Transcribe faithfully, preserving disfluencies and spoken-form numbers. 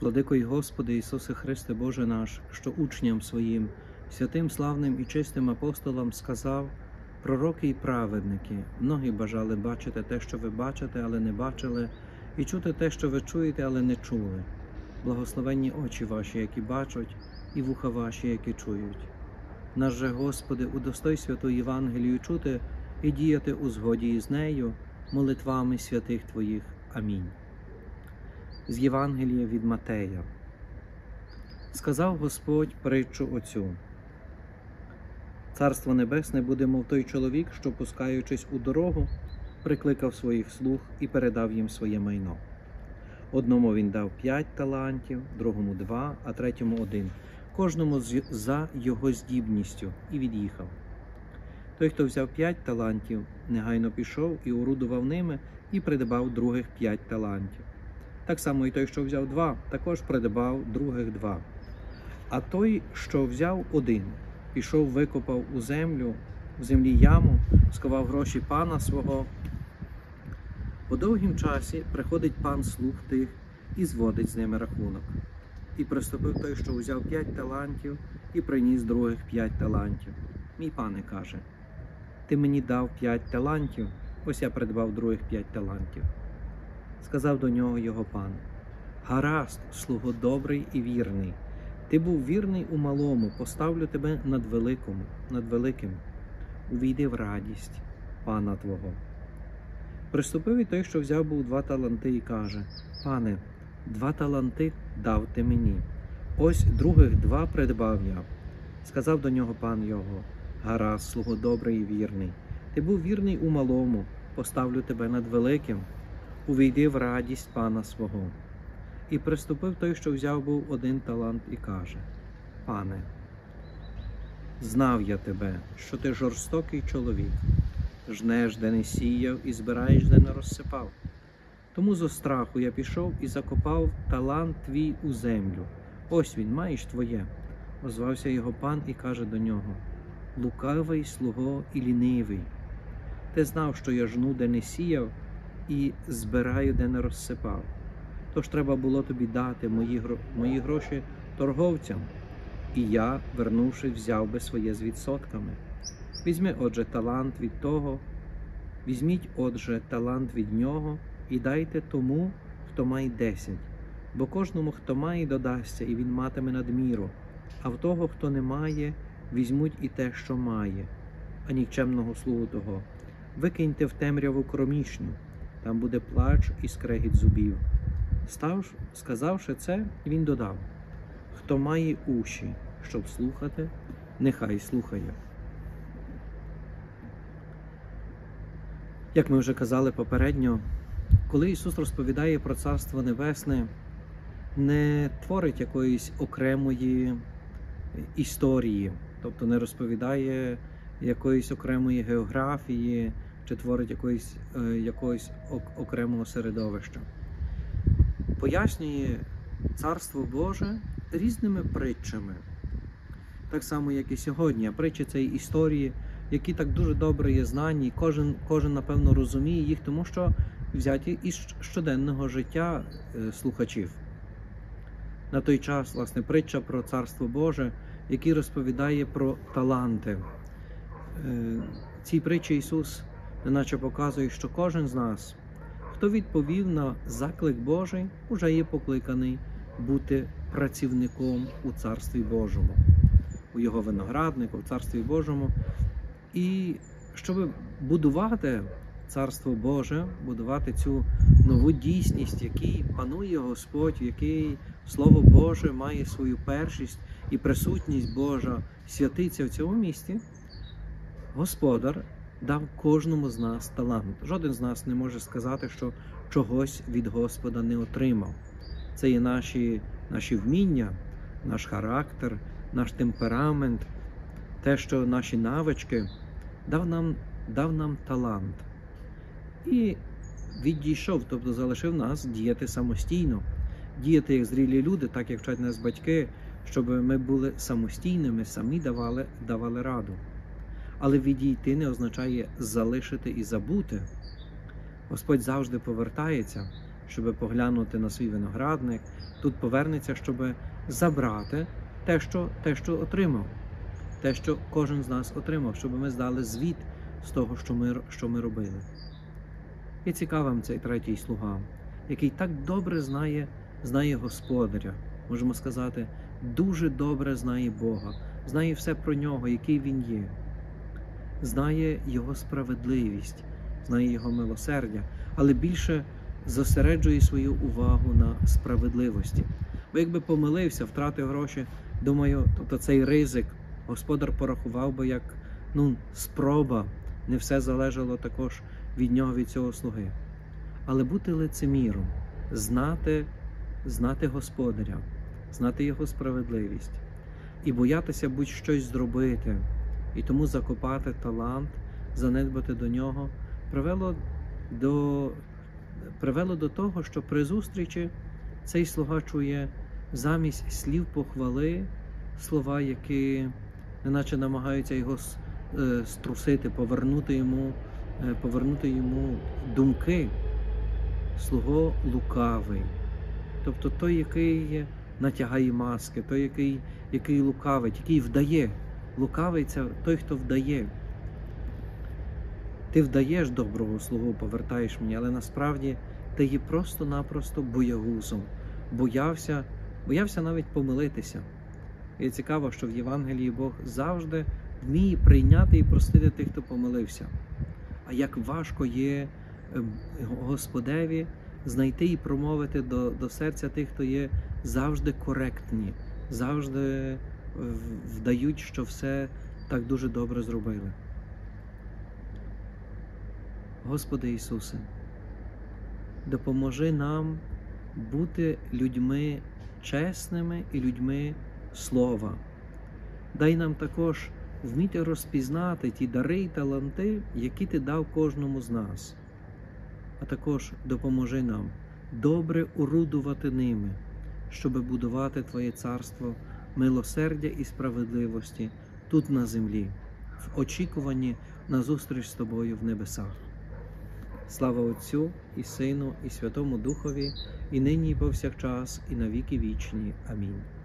Владико й Господи Ісусе Христе Боже наш, що учням своїм, святим, славним і чистим апостолам сказав: пророки й праведники, многі бажали бачити те, що ви бачите, але не бачили, і чути те, що ви чуєте, але не чули. Благословенні очі ваші, які бачать, і вуха ваші, які чують. Наш же, Господи, удостой святу Євангелію чути і діяти у згоді із нею, молитвами святих Твоїх. Амінь. З Євангелія від Матея. Сказав Господь притчу оцю: Царство Небесне буде, мов той чоловік, що, пускаючись у дорогу, прикликав своїх слуг і передав їм своє майно. Одному він дав п'ять талантів, другому два, а третьому один, кожному за його здібністю, і від'їхав. Той, хто взяв п'ять талантів, негайно пішов і орудував ними, і придбав других п'ять талантів. Так само і той, що взяв два, також придбав других два. А той, що взяв один, пішов, викопав у землю, в землі яму, сховав гроші пана свого. По довгім часі приходить пан слуг тих і зводить з ними рахунок. І приступив той, що взяв п'ять талантів, і приніс других п'ять талантів. Мій пане каже: ти мені дав п'ять талантів, ось я придбав других п'ять талантів. Сказав до нього його пан: гаразд, слуго добрий і вірний. Ти був вірний у малому, поставлю тебе над великим, над великим. Увійди в радість пана твого. Приступив і той, що взяв був два таланти, і каже: пане, два таланти дав ти мені, ось других два придбав я. Сказав до нього пан його: гаразд, слуго добрий і вірний. Ти був вірний у малому, поставлю тебе над великим. Увійди в радість пана свого. І приступив той, що взяв був один талант, і каже: пане, знав я тебе, що ти жорстокий чоловік, жнеш, де не сіяв, і збираєш, де не розсипав. Тому зо страху я пішов і закопав талант твій у землю. Ось він, маєш твоє. Озвався його пан і каже до нього: лукавий слуго і лінивий. Ти знав, що я жну, де не сіяв, і збираю, де не розсипав. Тож треба було тобі дати мої, гро... мої гроші торговцям, і я, вернувши, взяв би своє з відсотками. Візьми, отже, талант від того, візьміть, отже, талант від нього, і дайте тому, хто має десять. Бо кожному, хто має, додасться, і він матиме надміру, а в того, хто не має, візьмуть і те, що має. А нікчемного слугу того викиньте в темряву кромішню, там буде плач і скрегіт зубів. Став, сказавши це, він додав: хто має уші, щоб слухати, нехай слухає. Як ми вже казали попередньо, коли Ісус розповідає про Царство Небесне, не творить якоїсь окремої історії, тобто не розповідає якоїсь окремої географії, чи творить якоїсь, якогось окремого середовища. Пояснює Царство Боже різними притчами. Так само, як і сьогодні. Притчі – це історії, які так дуже добре є знані, і кожен, кожен, напевно, розуміє їх, тому що взяті із щоденного життя слухачів. На той час, власне, притча про Царство Боже, який розповідає про таланти. Цій притчі Ісус неначе показує, що кожен з нас, хто відповів на заклик Божий, уже є покликаний бути працівником у Царстві Божому, у Його винограднику, в Царстві Божому. І щоб будувати Царство Боже, будувати цю нову дійсність, в якій панує Господь, в якій Слово Боже має свою першість і присутність Божа святиться в цьому місті, Господар дав кожному з нас талант. Жоден з нас не може сказати, що чогось від Господа не отримав. Це є наші, наші вміння, наш характер, наш темперамент, те, що наші навички, дав нам, дав нам талант. І відійшов, тобто залишив нас діяти самостійно, діяти як зрілі люди, так як вчать нас батьки, щоб ми були самостійними, самі давали, давали раду. Але відійти не означає залишити і забути. Господь завжди повертається, щоб поглянути на свій виноградник, тут повернеться, щоб забрати те, що, те, що отримав, те, що кожен з нас отримав, щоб ми здали звіт з того, що ми, що ми робили. І цікавим цей третій слуга, який так добре знає, знає Господаря, можемо сказати, дуже добре знає Бога, знає все про Нього, який Він є, знає Його справедливість, знає Його милосердя, але більше зосереджує свою увагу на справедливості. Бо якби помилився, втратив гроші, думаю, тобто цей ризик Господар порахував би як ну, спроба, не все залежало також від нього, від цього слуги. Але бути лицеміром, знати, знати Господаря, знати Його справедливість і боятися будь-щось зробити, і тому закопати талант, занедбати до нього, привело до, привело до того, що при зустрічі цей слуга чує замість слів похвали слова, які неначе намагаються його струсити, повернути йому, повернути йому думки. Слуго лукавий, тобто той, який натягає маски, той, який, який лукавить, який вдає. Лукавий – це той, хто вдає. Ти вдаєш доброго слугу, повертаєш мені, але насправді ти є просто-напросто боягузом. Боявся, боявся навіть помилитися. І цікаво, що в Євангелії Бог завжди вміє прийняти і простити тих, хто помилився. А як важко є Господеві знайти і промовити до, до серця тих, хто є завжди коректні, завжди вдають, що все так дуже добре зробили. Господи Ісусе, допоможи нам бути людьми чесними і людьми слова. Дай нам також вміти розпізнати ті дари і таланти, які Ти дав кожному з нас. А також допоможи нам добре орудувати ними, щоб будувати Твоє царство милосердя і справедливості тут на землі, в очікуванні на зустріч з Тобою в небесах. Слава Отцю і Сину і Святому Духові, і нині і повсякчас, і на віки вічні. Амінь.